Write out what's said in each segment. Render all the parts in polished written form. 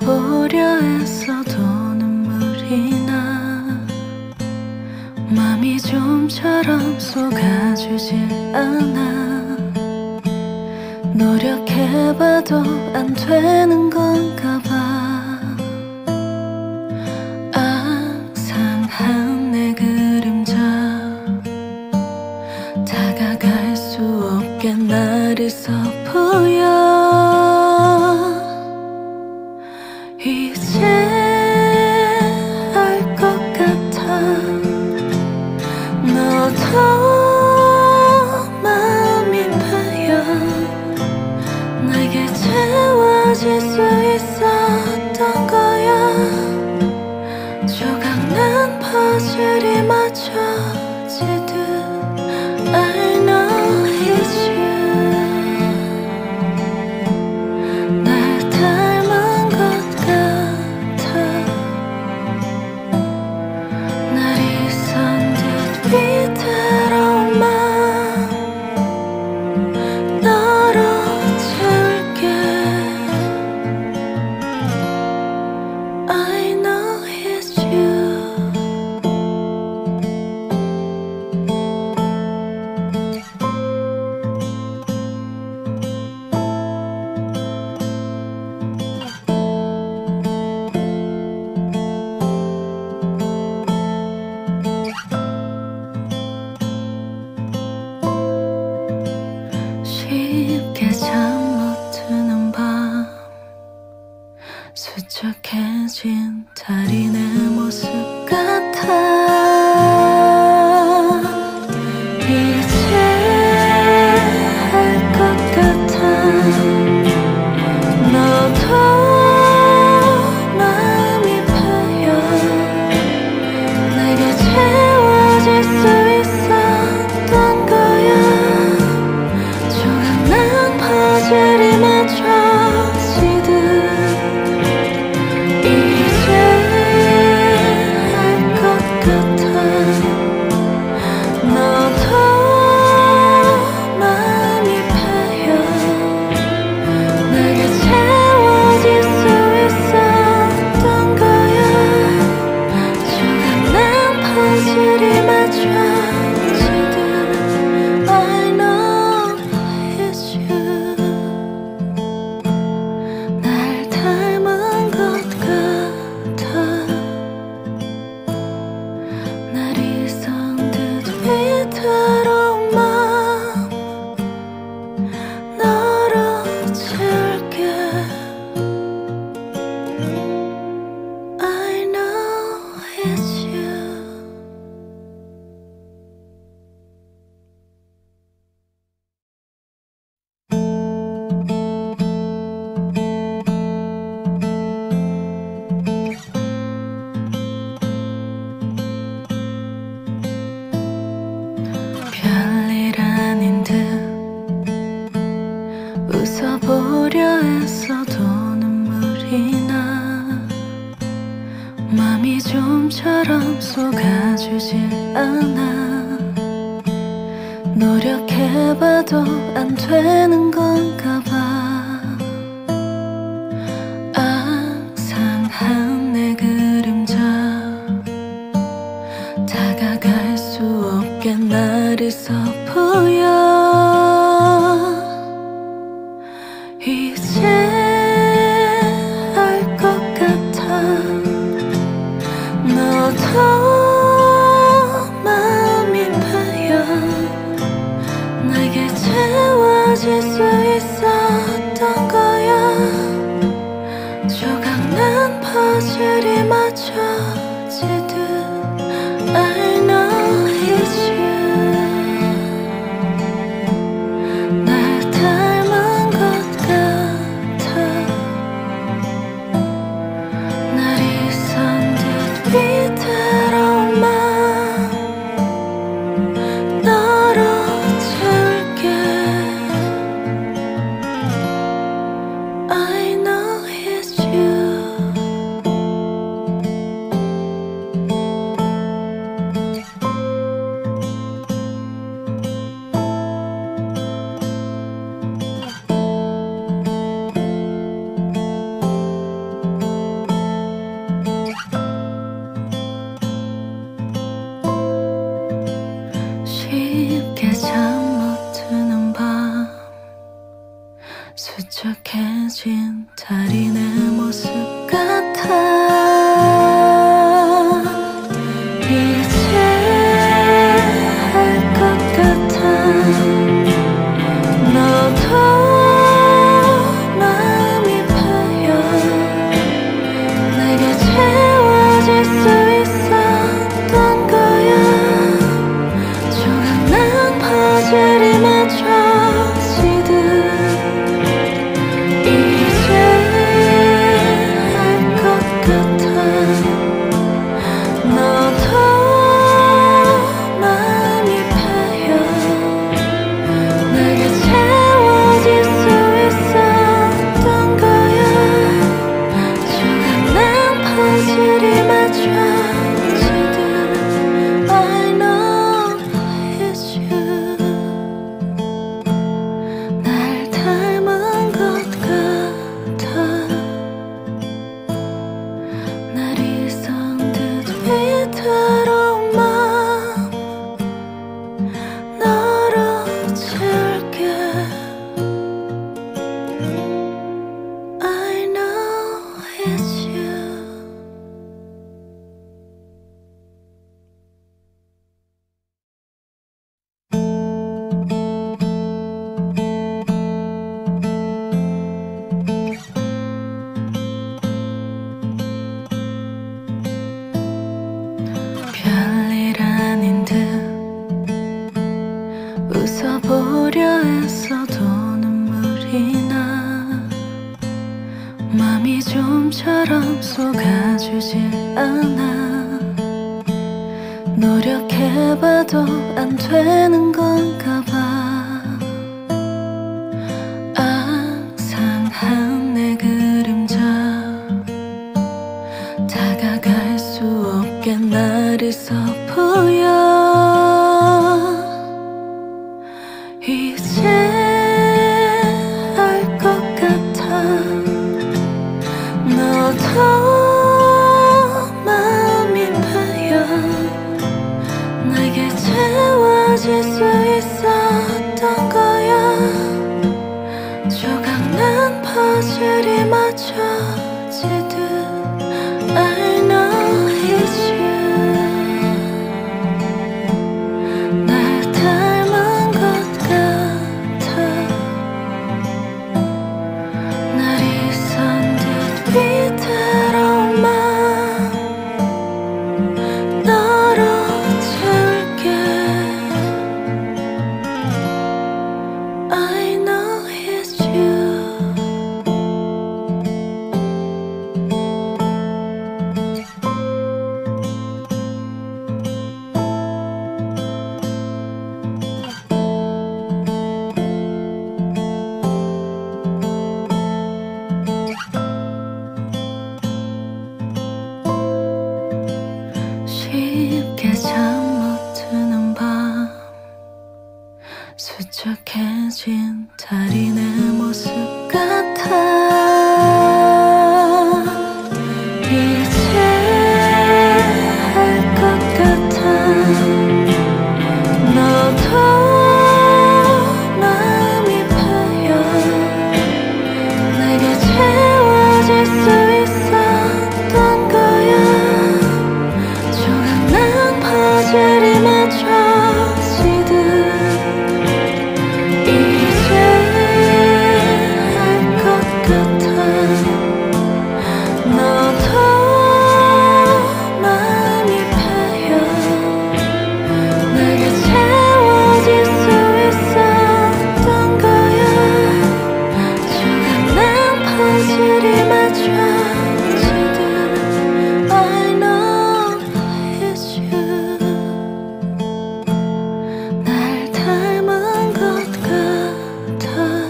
웃어보려 애써도 눈물이 나. 맘이 좀처럼 쏟아지질 않아. 노력해봐도 안 되는 건가 봐. 앙상한 내 그림자, 다가갈 수 없게 날 있어 보여. 이제 알 것 같아. 너도 마음이 파여 내게 채워질 수 있었던 거야. 조각난 퍼즐이 맞춰지듯 I know it's you. 날 닮은 것 같아. 날이 선 듯 위태로운 맘 너로 채울게. I know it's you. 쉽게 잠 못 드는 밤, 수척해진 달이 내 모습 같아. 이제 알 것 같아. 너도 마음이 파여 내게 채워질 수 있었던 거야. 조각난 퍼즐이 맞춰지듯 이제 알 것 같아. 너도 마음이 파여 내게 채워질 수 있었던 거야. 조각난 퍼즐이 맞춰지듯 I know it's you. 날 닮은 것 같아. 날이 선 듯 위태로운 맘 너로 채울게. I know it's you. 별일 아닌 듯 웃어보려 애써도 눈물이 나. 맘이 좀처럼 쏟아지질 않아. 노력해봐도 안 되는 건가 봐. 앙상한 내 그림자, 다가갈 수 없게 날 있어 보여. 이제 알 것 같아. 너도 마음이 파여 내게 채워질 수 있었던 거야. 조각난 퍼즐이 맞춰지듯 I know it's you. 날 닮은 것 같아. 날이 선 듯 위태로운 맘 너로 채울게. I know it's you. 깨진 달인의 모습 같아. 이제 알 것 같아. 너도 마음이 파여 내게 채워질 수 있었던 거야. 조각난 퍼즐이 맞춰지듯 이제 알 것 같아. 너도 마음이 파여 내게 채워질 수 있었던 거야. 조각난 퍼즐이 맞춰지듯 I know it's you. 날 닮은 것 같아. 날 이선 듯 위태로운 맘 너로 채울게. I know it's you. 별일 아닌 듯 웃어보려 애써도 눈물이 나. 맘이 좀처럼 쏟아주질 않아. 노력해봐도 안 되는 건가 봐. 앙상한 내 그림자 다가갈 수 없게 날 있어 보여. 이제 알 것 같아. 너도 마음이 파여 내게 채워질 수 있었던 거야. 조각난 퍼즐이 맞춰지듯 I know it's you. 날 닮은 것 같아. 날 이선 듯 위태로운 맘 너로 채울게. I know it's you. 쉽게 잠 못 드는 밤 수척해진 달인의 모습 같아. 이제 알 것 같아. 너도 마음이 파여 내게 채워질 수 있었던 거야. 조각난 퍼즐이 맞춰지듯 이제 알 것 같아. 너도 마음이 파여 내게 채워질 수 있었던 거야. 조각난 퍼즐이 맞춰지듯 I know it's you. 날 닮은 것 같아.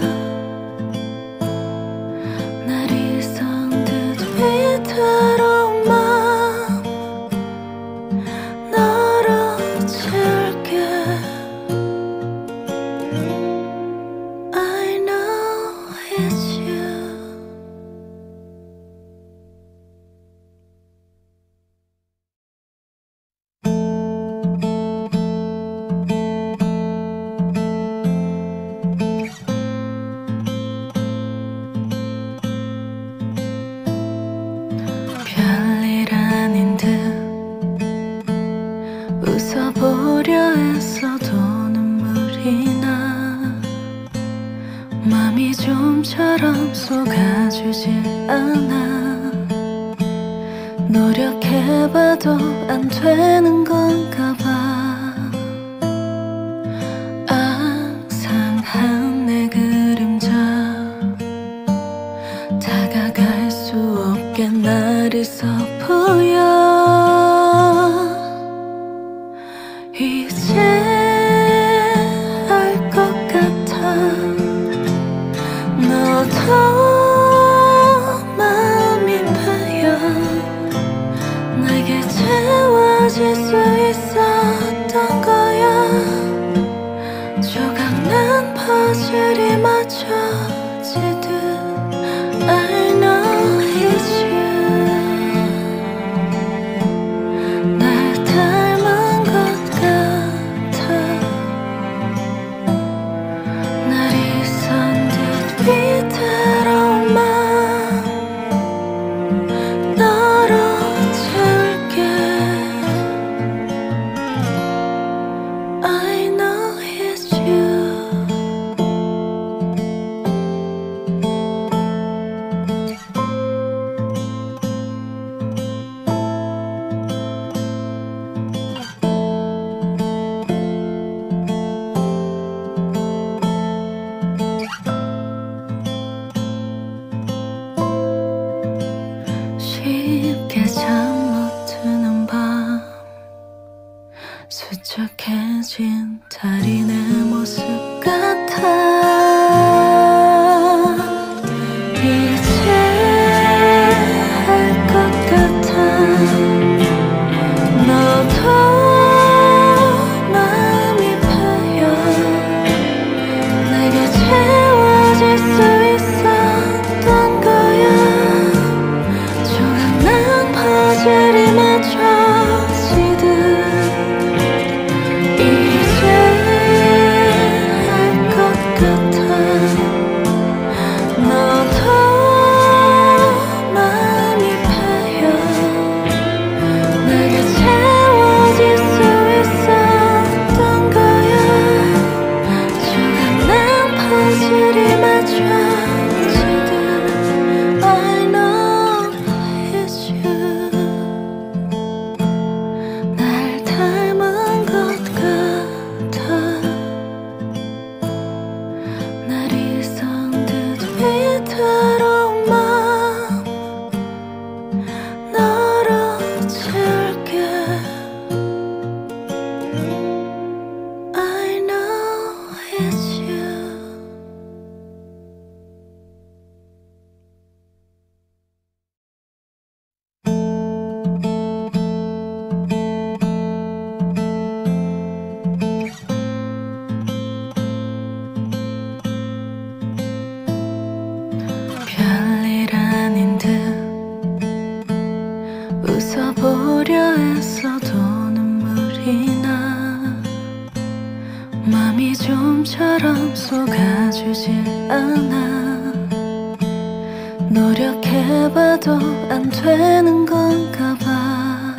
날 이선 듯 위태로운 맘 너로 채울게. I know it's you. 않아. 노력해봐도 안 되는 건가 봐. 앙상한 내 그림자 다가갈 수 없게 날 있어 보여. 이제 알 것 같아. 너도 마음이 파여 내게 채워질 수 있었던 거야. 조각난 퍼즐이 맞춰지듯 I know it's you. 날 닮은 것 같아. 날이 선 듯 위태로운 맘 너로 채울게. I know it's you. 쉽게 잠 못 드는 밤 수척해진 달이 내 모습 같아. 이제 알 것 같아. 너도 마음이 파여 내게 채워질 수 있었던 거야. 조각난 퍼즐이 맞춰지듯 이제 알 것 같아. 너도 마음이 파여 내게 채워질 수 있었던 거야. 조각난 퍼즐이 맞춰지듯 I know it's you. 날 닮은 것 같아. 날이 선 듯 위태로운 맘 너로 채울게. I know it's you. 별일 아닌 듯 웃어보려 했어도 눈물이 나. 맘이 좀처럼 속아주질 않아. 노력해봐도 안 되는 건가 봐.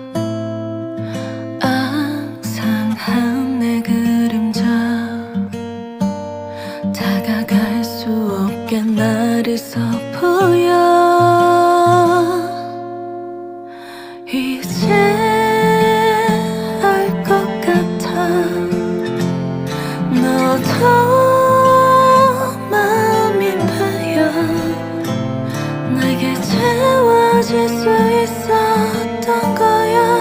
앙상한 내 그림자 다가갈 수 없게 날 있어 보여. 이제 알 것 같아. 너도 마음이 파여 내게 채워질 수 있었던 거야.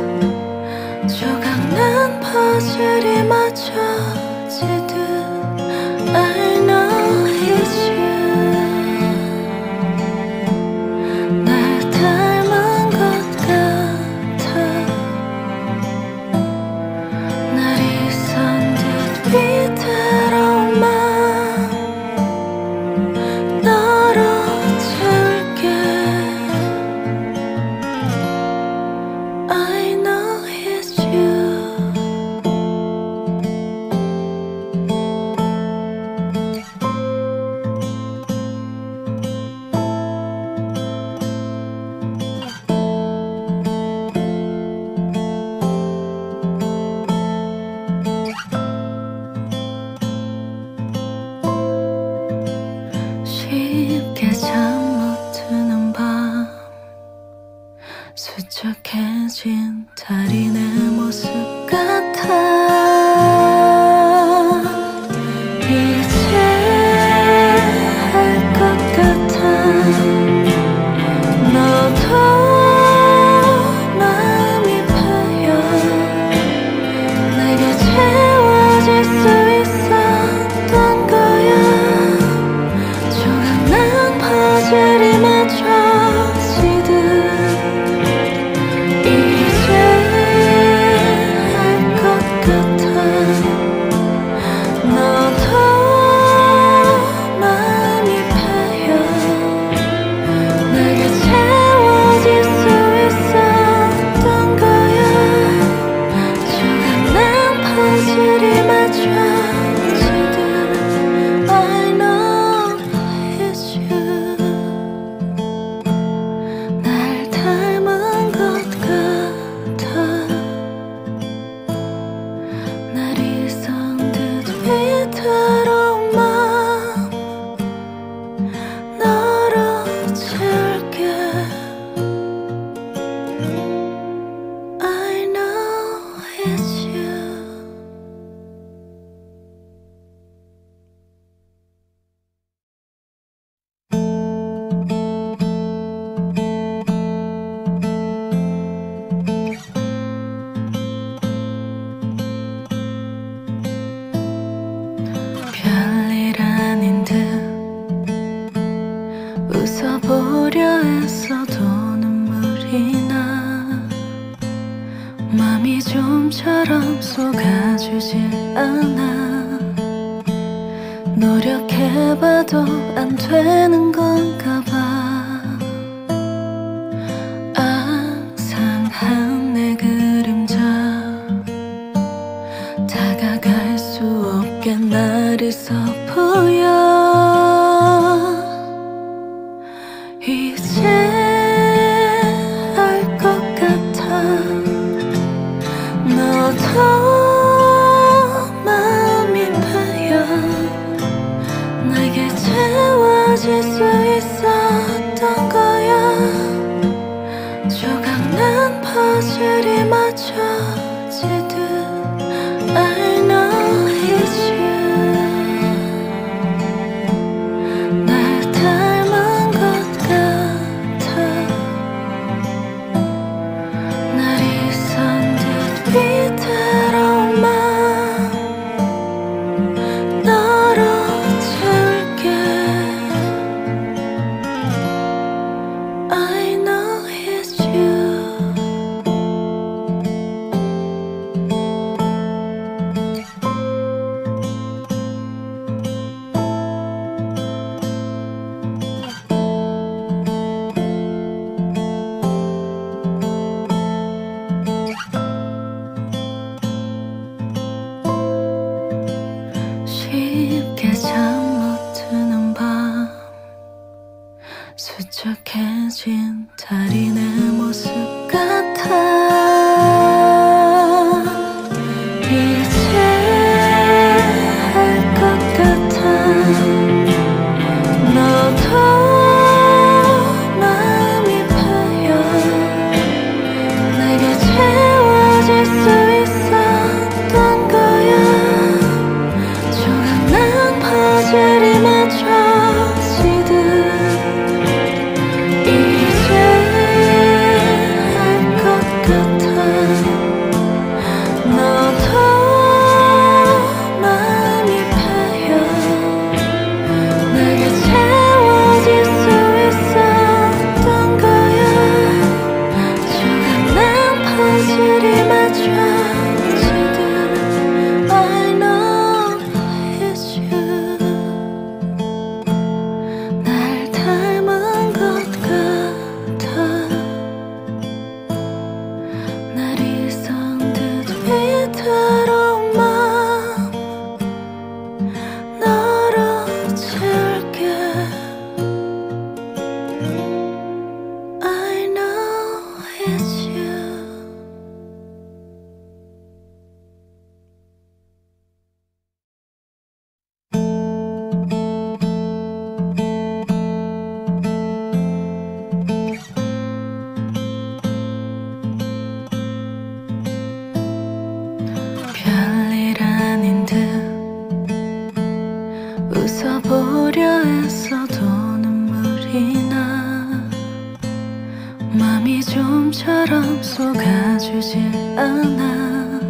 조각난 퍼즐이 맞춰지듯 I know it's you. 날 닮은 것 같아. 날이 선 듯 위태로운 맘 너로 채울게. I know it's you. 웃어보려 했어도 눈물이 나. 맘이 좀처럼 쏟아지질 않아. 노력해봐도 안 되는 건가 봐. 앙상한 내 그림자 다가갈 수 없게 날 있어 보여. 이제 알 것 같아. 너도 마음이 파여 내게 채워질 수 있었던 거야. 조각난 퍼즐이 맞춰지듯 I know it's you. 날 닮은 것 같아. 날이 선 듯 위태로운 맘 너로 채울게. I know it's you. 쉽게 잠 못 드는 밤 수척해진 달이 내 모습 같아. 이제 알 것 같아. 너도 마음이 파여 내게 채워질 수 있었던 거야. 조각난 퍼즐이 맞춰지듯 이제 알 것 같아. 너도 마음이 파여 내게 채워질 수 있었던 거야. 조각난 퍼즐이 맞춰지듯 I know it's you. 날 닮은 것 같아. 날이 선 듯 위태로운 맘 너로 채울게. I know it's you. 별일 아닌 듯 웃어보려 했어도 눈물이 나. 맘이 좀처럼 쏟아지질 않아.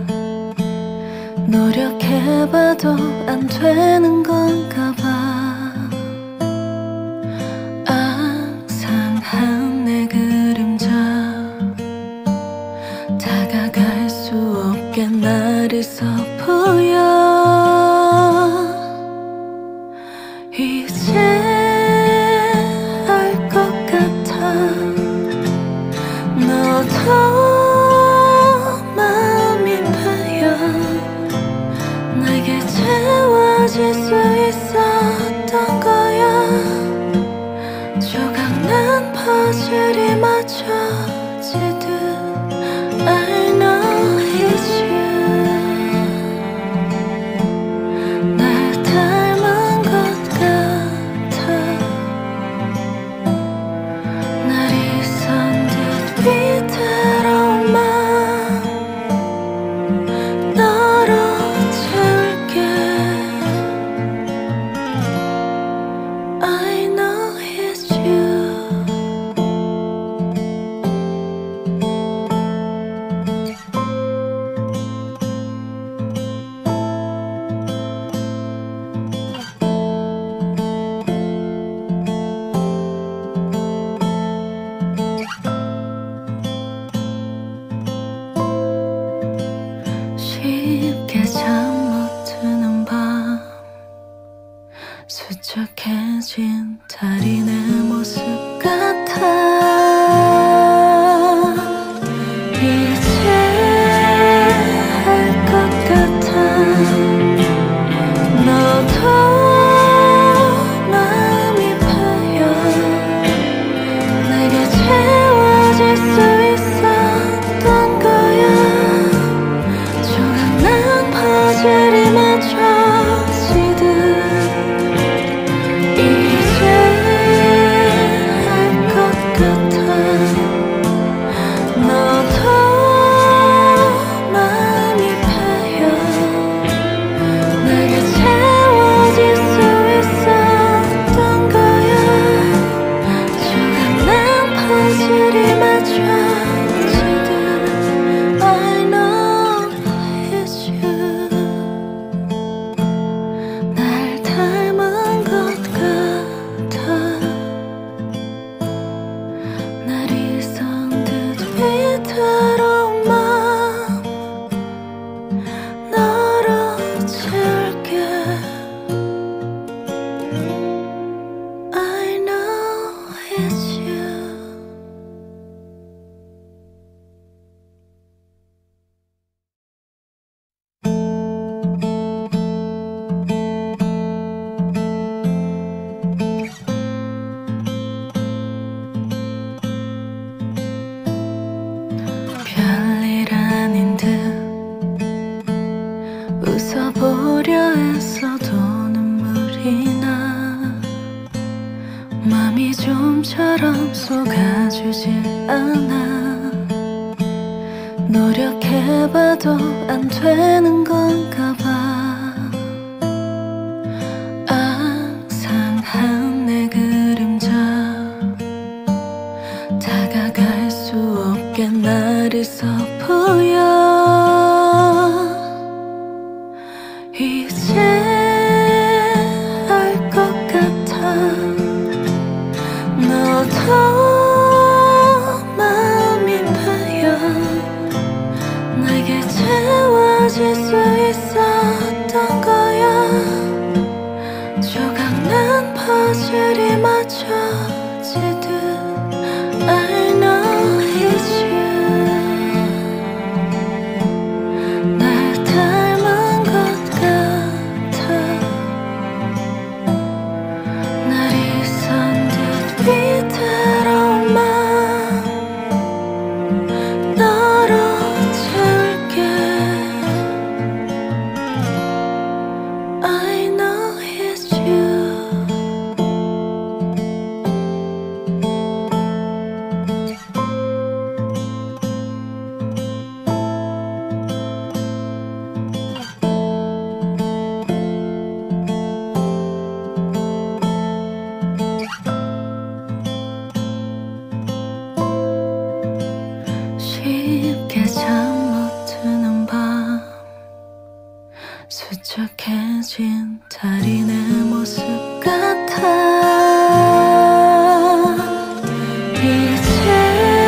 노력해봐도 안 되는 건가 봐. 앙상한 내 그림자 다가갈 수 없게 날 있어 보여. 이제 알 것 같아. 너도 마음이 파여 내게 채워질 수 있었던 거야. 조각난 퍼즐이 맞춰지듯 I know it's you. 날 닮은 것 같아. 날이 선 듯 위태로운 맘 너로 채울게. I know it's you. 마주치듯 I know it's you. 날 닮은 것 같아. 날 이선 듯 위태로운 맘 너로 채울게. I know it's you. 별일 아닌 듯 웃어보려 애써도 눈물이 나. 맘이 좀처럼 쏟아주질 않아. 노력해봐도 안 되는 건가 봐. 앙상한 내 그림자 다가갈 수 없게 날 있어 보여. 이제 알 것 같아. 너도 마음이 파여 내게 채워질 수 있었던 거야. 조각난 퍼즐이 맞춰지듯 I know it's you. 날 닮은 것 같아. 날 이선 듯 위태로운 맘 너로 채울게. I know it's you. 쉽게 잠 못 드는 밤 수척해진 달이 내 모습 같아. 이제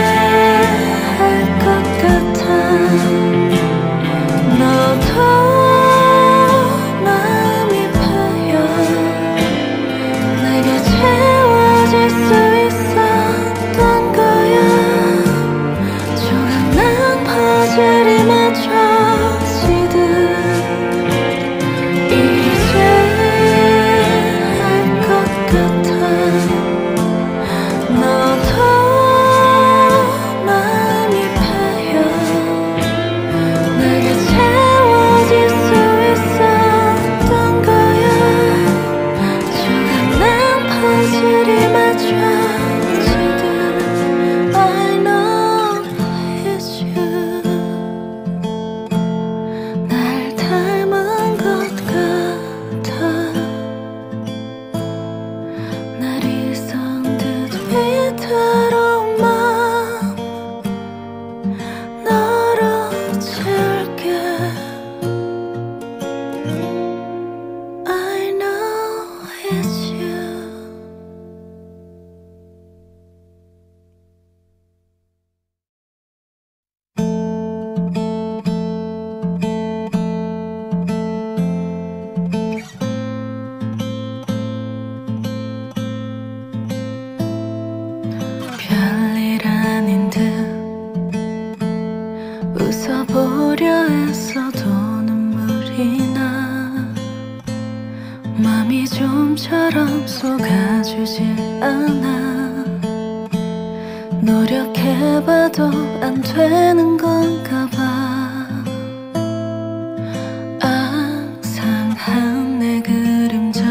알 것 같아. 너도 마음이 파여 내게 채워질 수 있었던 거야. 조각난 퍼즐이 맞춰지듯 이제 알 것 같아. 너도 마음이 파여 내게 채워질 수 있었던 거야. 조각난 퍼즐이 맞춰지듯 I know it's you. 날 닮은 것 같아. 날 이선 듯 위태로운 맘 너로 채울게. I know it's you. 별일 아닌 듯 웃어보려 애써도 눈물이 나. 맘이 좀처럼 속아주질 않아. 노력해봐도 안 되는 건가 봐. 앙상한 내 그림자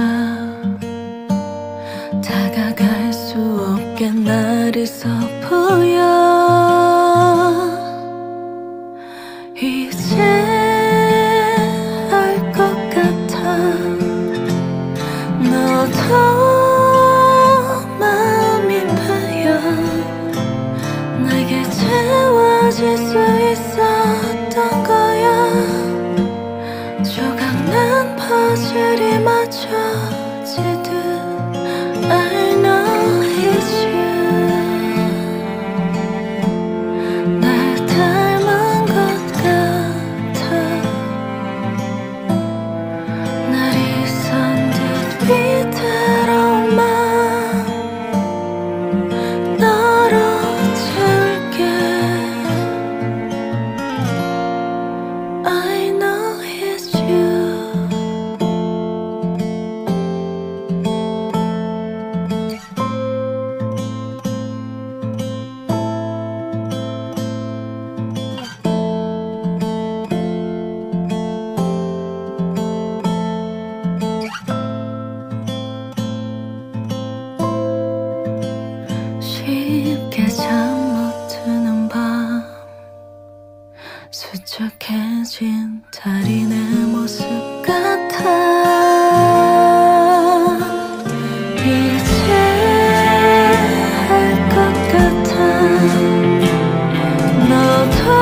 다가갈 수 없게 날 있어 보여. 이제 알 것 같아. 너도 마음이 파여 내게 채워질 수 있었던 거야. 조각난 퍼즐이 맞춰지듯 I know it's you. 날 닮은 것 같아. 날이 선 듯 위태로운 맘 너로 채울게. I know it's you. 쉽게 잠 못 드는 밤 수척해진 달인의 모습 같아. 이제 알 것 같아. 너도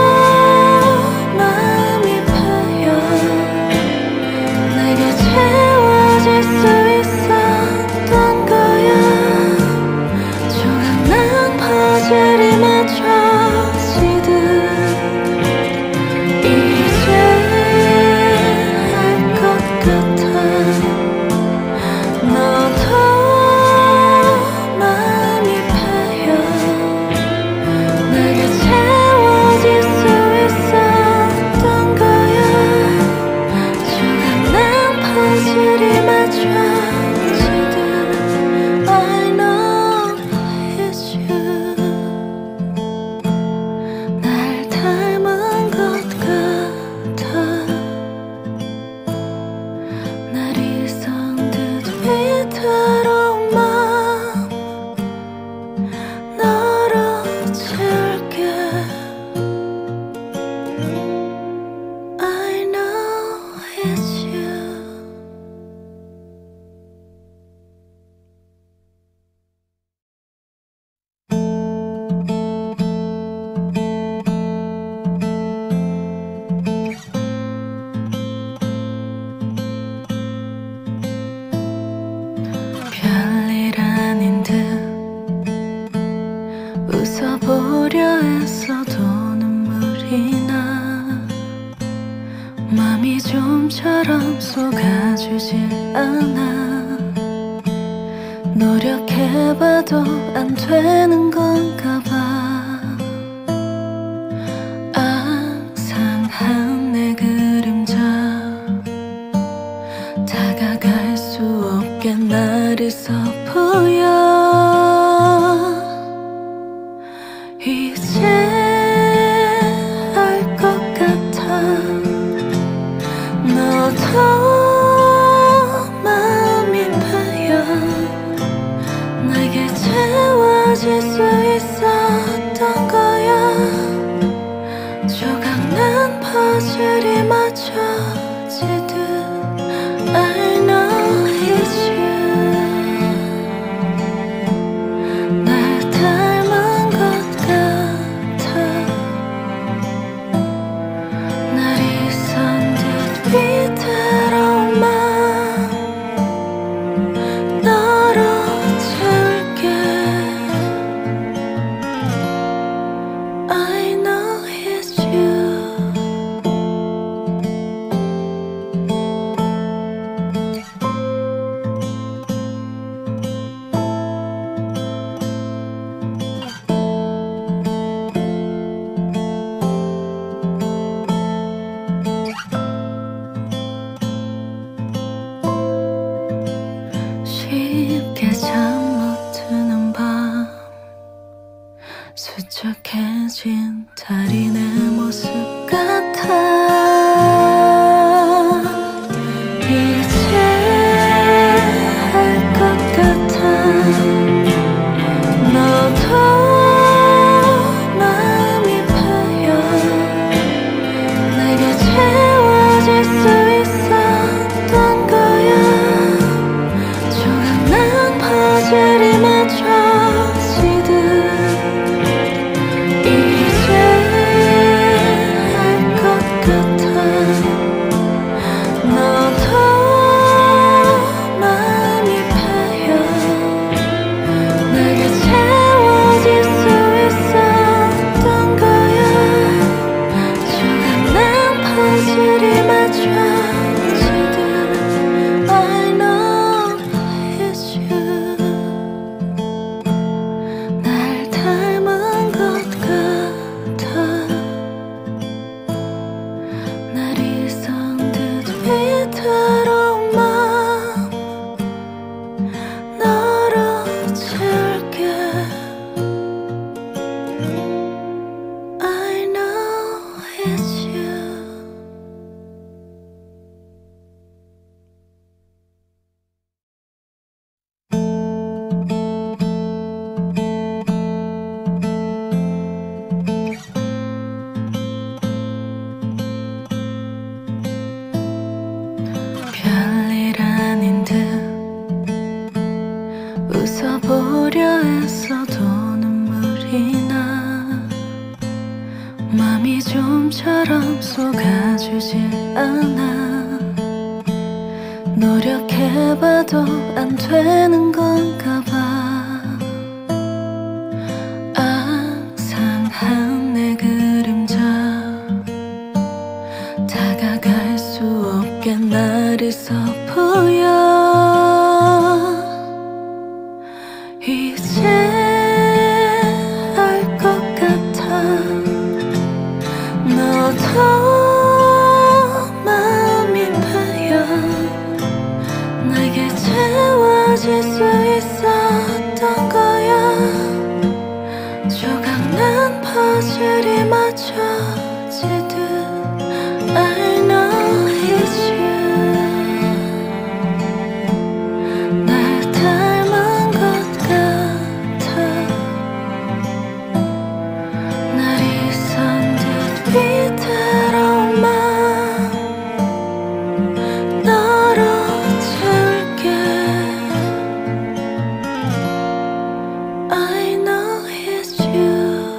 마음이 파여 내게 채워질 수 있었던 거야. 조각난 퍼즐이 맞춰지듯 이제 알 것 같아. 너도 마음이 파여 내게 채워질 수 있었던 거야. 조각난 퍼즐이 맞춰지듯 I know it's you. 날 닮은 것 같아. 날이 선 듯 위태로운 맘 너로 채울게. I know it's you. 별일 아닌 듯 웃어보려 애써도 눈물이 나. 맘이 좀처럼 속아주질 않아. 노력해봐도 안 되는 건가 봐. 앙상한 내 그림자 다가갈 수 없게 나를 서보여. 이제 알 것 같아. 너도 마음이 파여 내게 채워질 수 있었던 거야. 조각난 퍼즐이 맞춰지듯 I know it's you. 날 닮은 것 같아. 날이 선 듯 위태로운 맘 너로 채울게. I know it's you. 쉽게 잠 못 드는 밤 수척해진 달인의 모습 같아. 이제 알 것 같아. 너도 마음이 파여 내게 채워질 수 있었던 거야. 조각난 퍼즐이 맞춰지듯 이제 좀처럼 쏟아주질 않아. 노력해봐도 안 되는 건가 봐. 앙상한 내 그림자, 다가갈 수 없게 날 있어 보여. 이제 알 것 같아. 너도 마음이 파여 내게 채워질 수 있었던 거야. 조각난 퍼즐이 맞춰지듯 I know it's you. 날 닮은 것 같아. 날 잊은 듯 위태로운 맘 너로 채울게. I know it's you.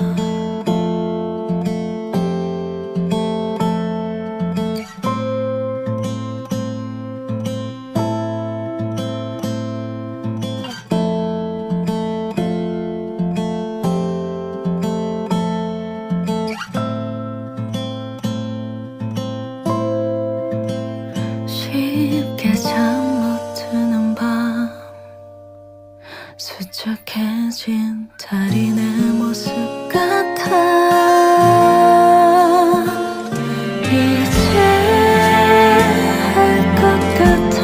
쉽게 잠 못 드는 밤, 수척해진 달이 내 모습 같아. 이제 알 것 같아.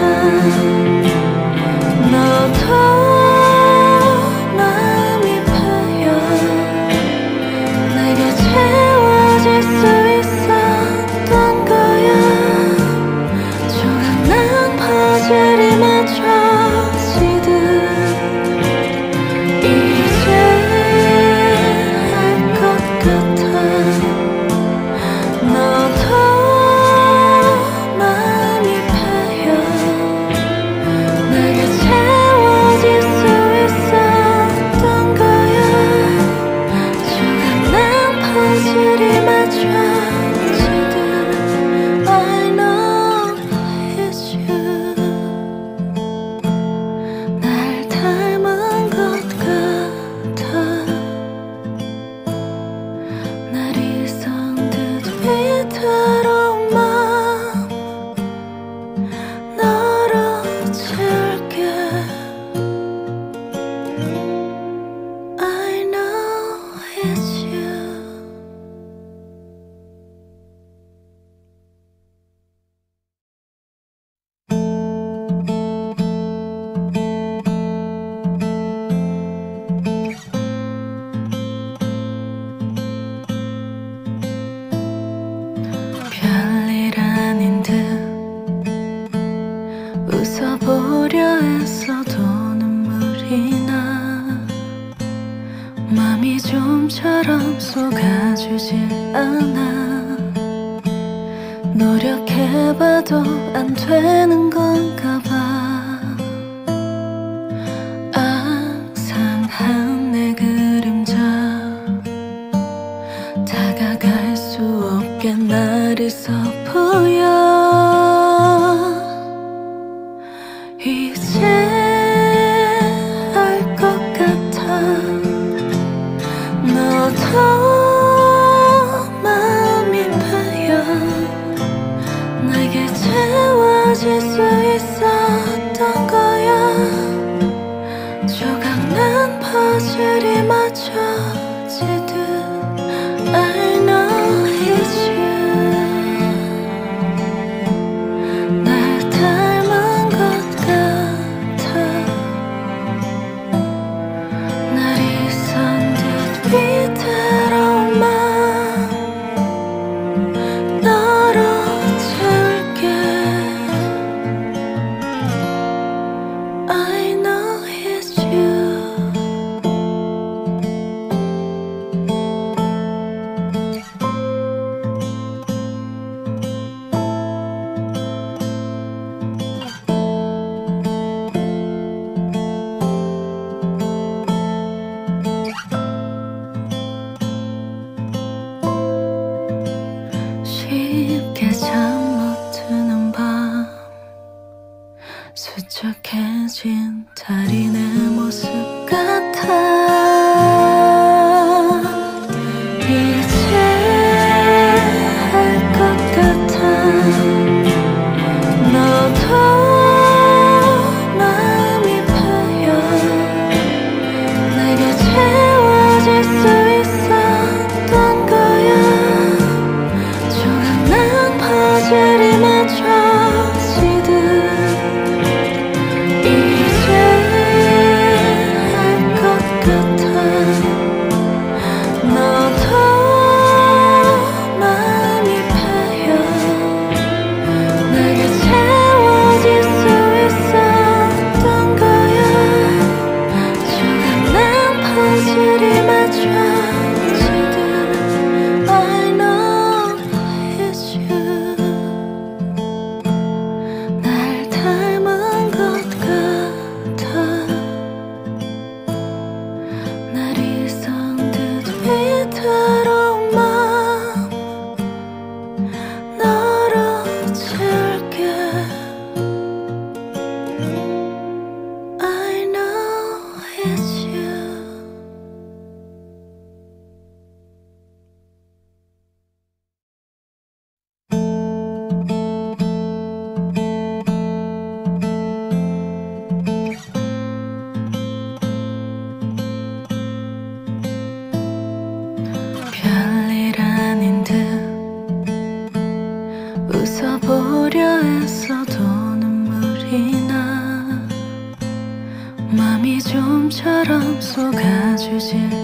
너도 마음이 파여 내게 채워질 수 있었던 거야. 조각난 퍼즐이 맞춰지듯 이제 알 것 같아. 너도 마음이 파여 내게 채워질 수 있었던 거야. 조각난 퍼즐이 맞춰지듯 I know it's you. 날 닮은 것 같아. 날 잊은 듯 위태로운 맘 너로 채울게. I know it's you. 별일 아닌 듯 웃어보려 애써도 눈물이 나. 맘이 좀처럼 속아주질 않아. 노력해봐도 안 되는 건가 봐. 앙상한 내 그림자, 다가갈 수 없게 날 있어 보여. 이제 알 것 같아. 너도 마음이 파여 내게 채워질 수 있었던 거야. 조각난 퍼즐이 맞춰지듯 I know it's you. 날 닮은 것 같아. 날 잊은 듯 위태로운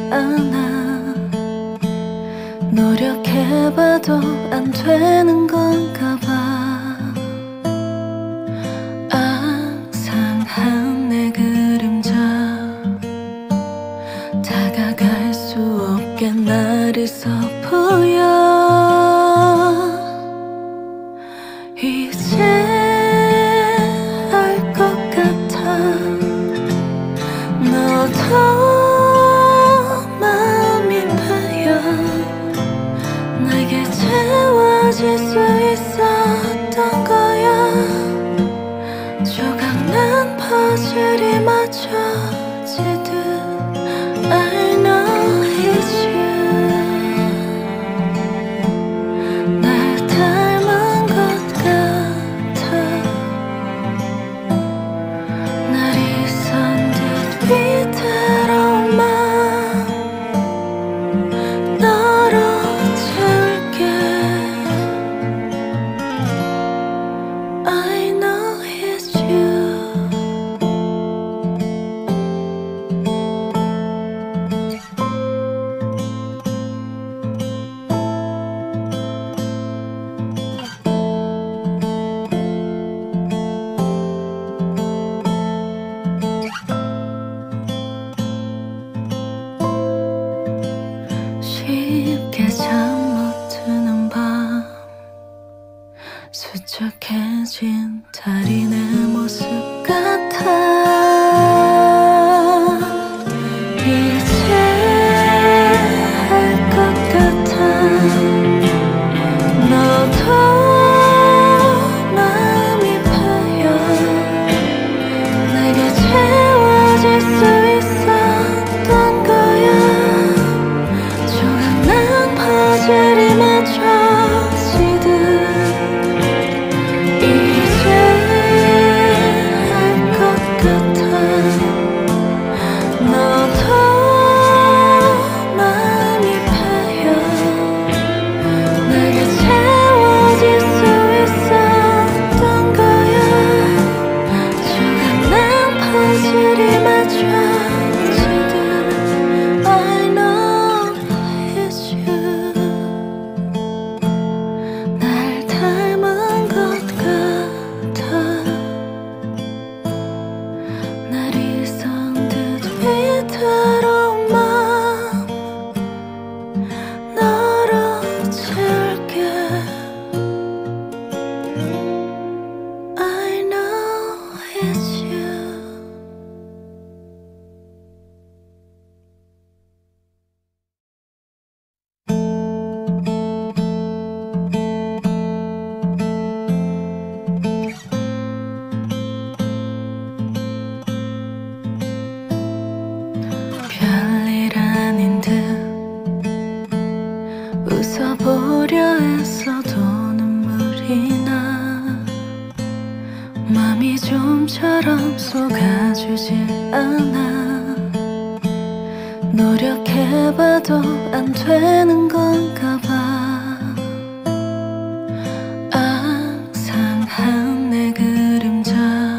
않아. 노력해봐도 안 되는 건가 봐. 앙상한 내 그림자 다가갈 수 없게 날 있어 보여. 이제 알 것 같아. 너도 마음이 파여 내게 채워질 수 있었던 거야. 조각난 퍼즐이 맞춰지듯 I know it's you. 날 닮은 것 같아. 날이 선 듯 위태로운 맘 너로 채울게. I know it's you. 쉽게 잠 못 드는 밤 수척해진 달이 내 모습 같아. 이제 알 것 같아. 너도 마음이 파여 내게 채워질 수 있었던 거야. 조각난 퍼즐이 맞춰지듯 이제 알 것 같아. 너도 마음이 파여 내게 채워질 수 있었던 거야. 조각난 퍼즐이 맞춰지듯 I know it's you. 날 닮은 것 같아. 날이 선 듯 위태로운 맘 너로 채울게. I know it's you. 별일 아닌 듯 웃어보려 애써도 눈물이 나. 맘이 좀처럼 속아주질 않아. 노력해봐도 안 되는 건가 봐. 앙상한 내 그림자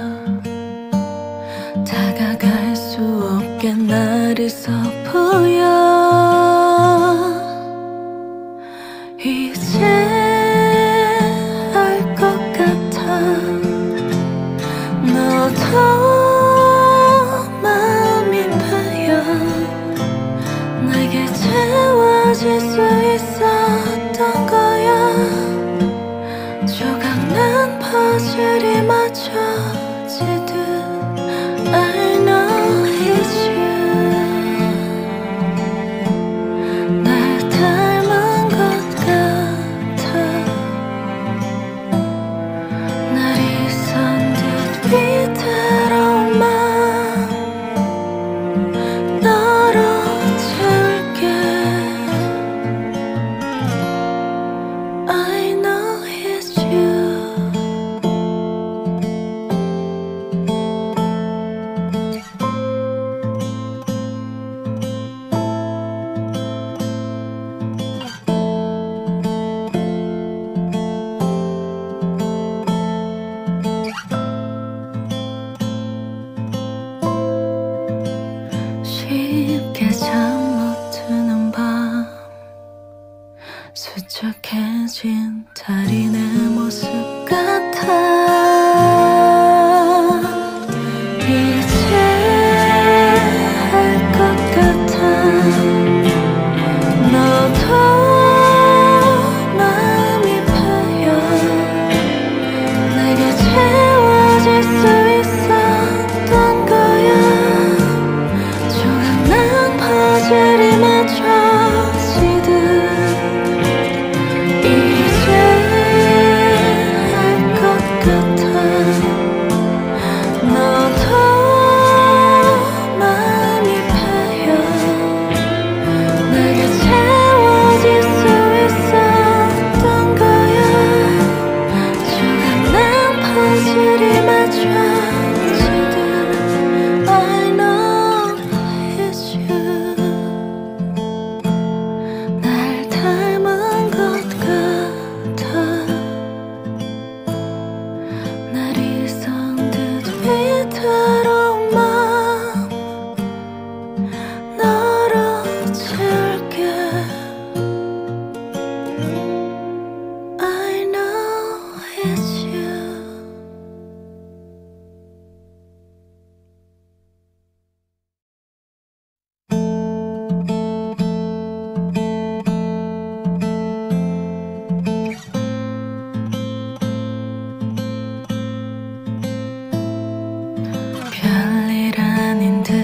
다가갈 수 없게 날 있어 보여. 이제 알 것 같아. 너도 마음이 파여 내게 채워질 수 있었던 거야. 조각난 퍼즐이 맞춰지듯 I know it's you. 날 닮은 것 같아. 날이 선 듯 위태로운 맘 너로 채울게. I know it's you. 수척해진 달이 내 모습 같아. 이제 할 것 같아. 너도 마음이 파여 내게 채워질 수 있었던 거야. 조각난 퍼즐이 맞춰지듯 별일 아닌 듯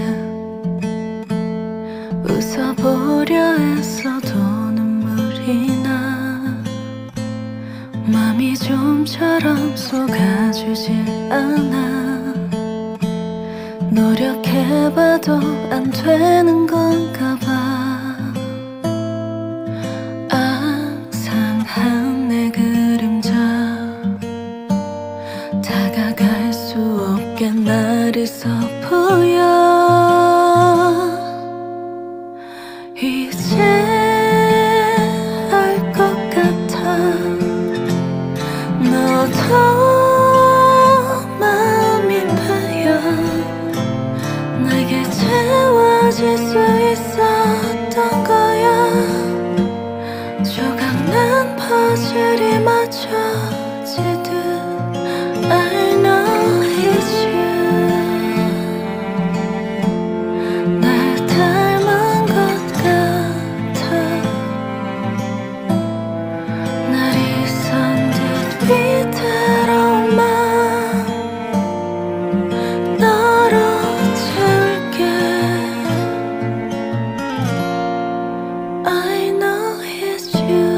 웃어보려 애써도 눈물이 나. 맘이 좀처럼 쏟아지질 않아. 노력해봐도 안 되는 건가 봐. 앙상한 내 그림자 다가갈 수 없게 날 있어 보여. 이제 알 것 같아. 너도 마음이 파여 내게 채워질 수 있었던 거야. 조각난 퍼즐이 맞춰지듯 I know it's you. 날 닮은 것 같아. 날이 선 듯 위태로운 맘 너로 채울게. I know it's you.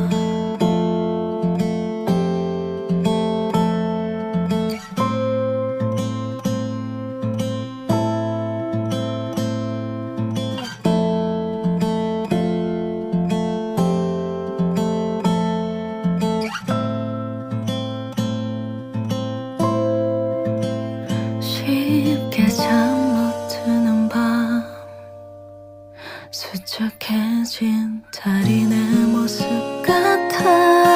쉽게 잠 못 드는 밤 수척해진 달이 내 모습 같아.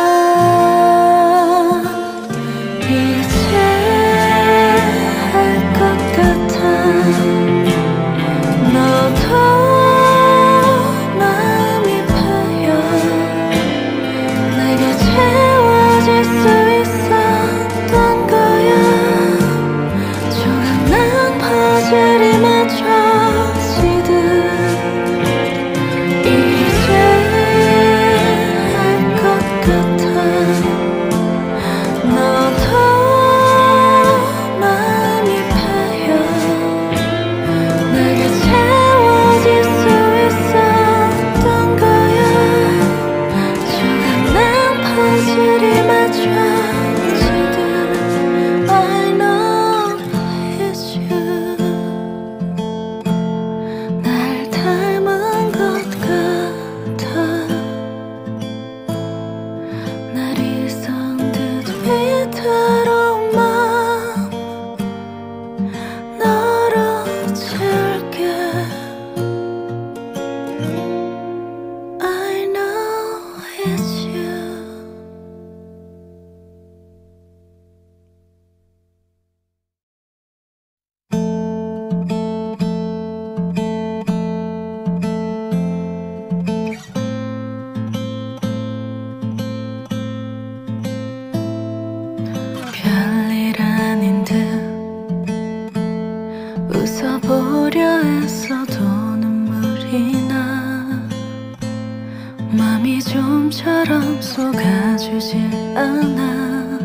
이제 할 것 같아. 너도 마음이 파여 내게 채워질 수 있었던 거야. 조각난 퍼즐이 맞춰지듯 이제 할 것 같아. 맘이 좀처럼 속아주질 않아.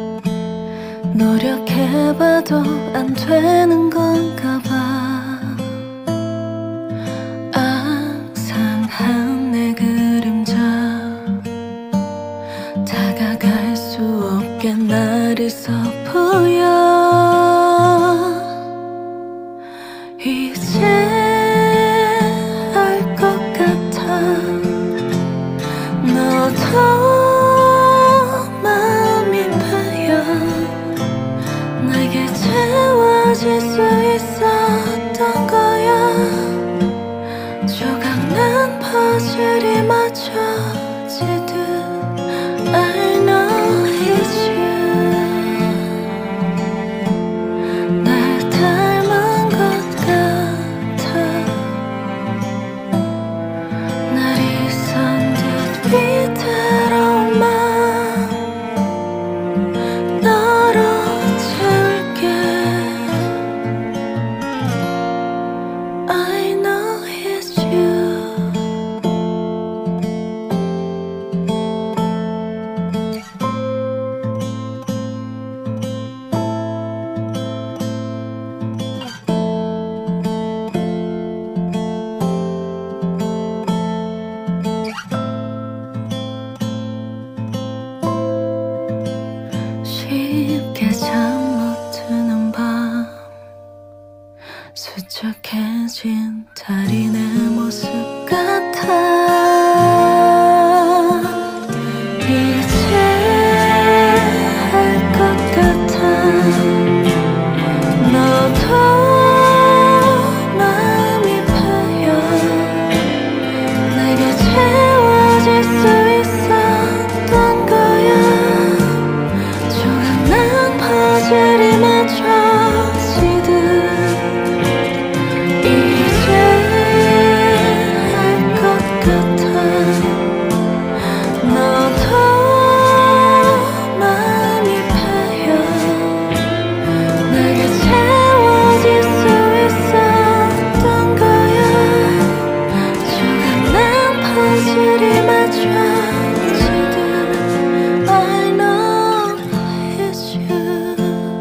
노력해봐도 안 되는 건가 봐. 앙상한 내 그림자 다가갈 수 없게 날이 서보여. 이제 알 것 같아. 너도 마음이 파여 내게 채워질 수 있었던 거야. 조각난 퍼즐이 맞춰지듯 I know it's you. 날 닮은 것 같아. 날이 선 듯 위태로운 맘 너로 채울게. I know it's you. 쉽게 잠 못 드는 밤 수척해진 달이 내 모습 같아. 이제 알 것 같아. 너도 마음이 파여 내게 채워질 수 있었던 거야. 조각난 퍼즐이 맞춰지듯 이제 알 것 같아. 너도 마음이 파여 내게 채워질 수 있었던 거야. 조각난 퍼즐이 맞춰지듯 I know it's you.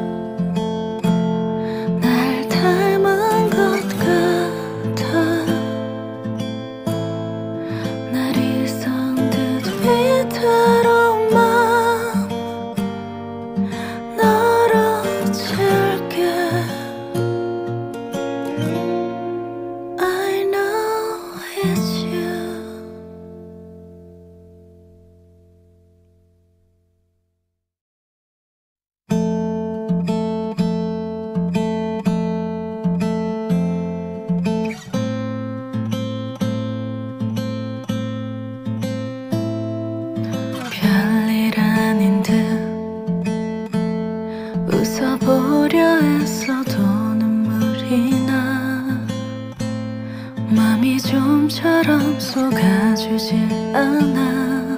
날 닮은 것 같아. 날이 선 듯 위태로운 맘 너로 채울게. I know it's you. 별일 아닌 듯 웃어보려 애써도 눈물이 나. 맘이 좀처럼 속아주질 않아.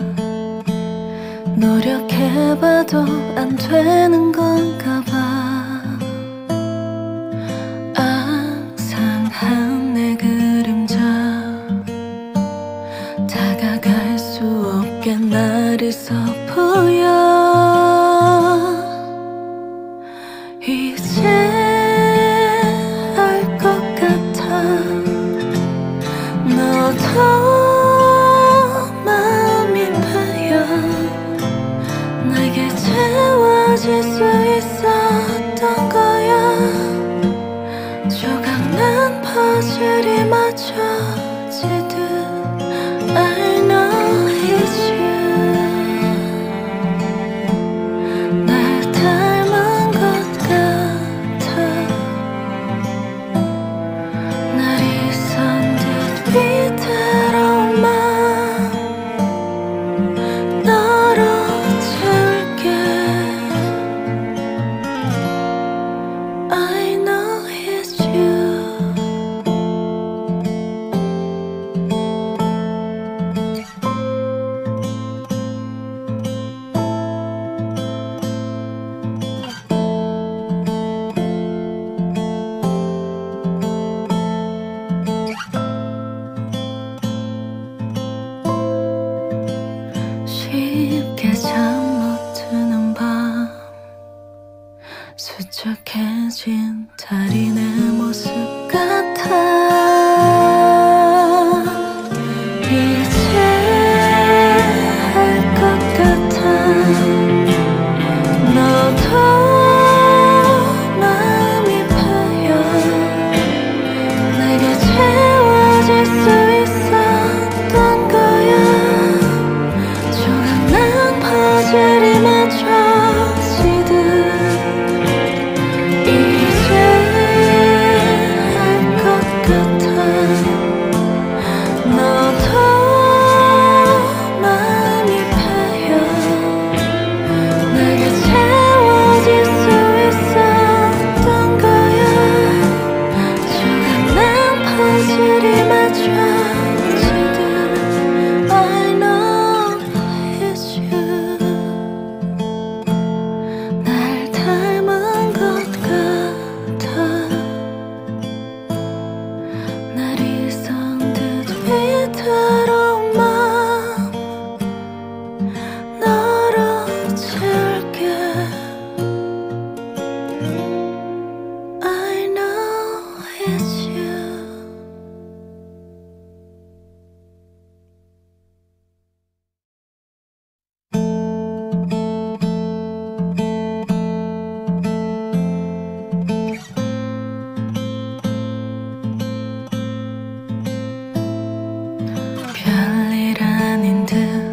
노력해봐도 안 되는 건가 봐. 앙상한 내 그림자 다가갈 수 없게 날이 서보여. 이제 알 것 같아. 너도 마음이 파여 내게 채워질 수 있었던 거야. 조각난 퍼즐이 맞춰지듯 I know it's you. 듯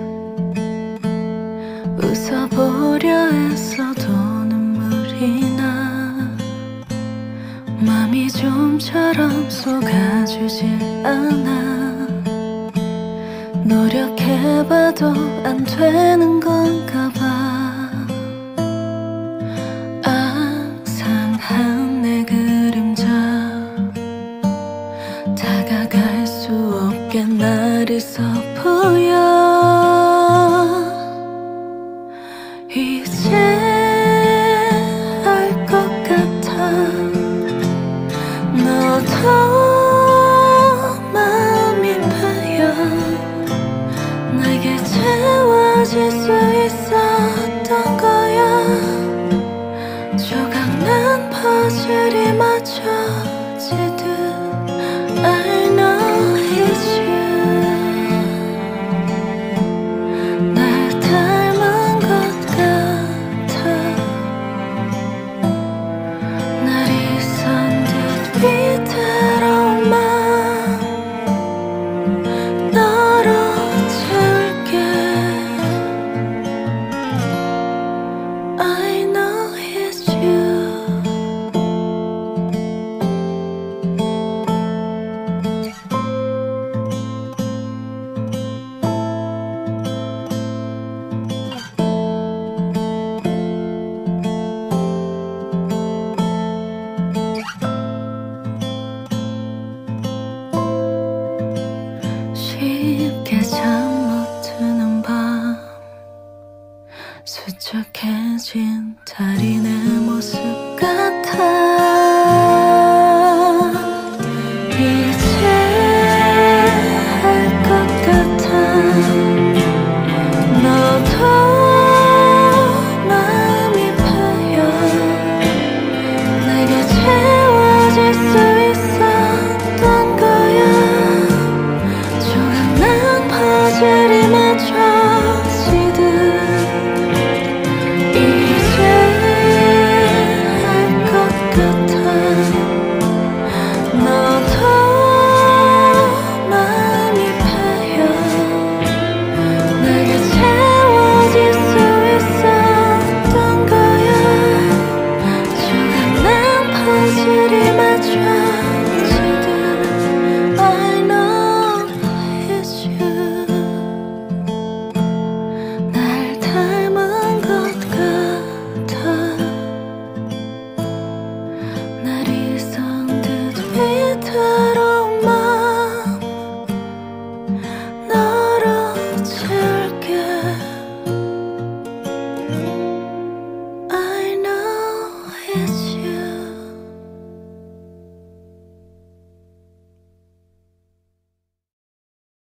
웃어보려 애써도 눈물이 나. 맘이 좀처럼 쏟아주질 않아. 노력해봐도 안 되는 건가 봐. 앙상한 내 그림자 다가갈 수 없게 날 있어 보여. 이제 알 것 같아. 너도 마음이 파여 내게 채워질 수 있었던 거야. 조각난 퍼즐이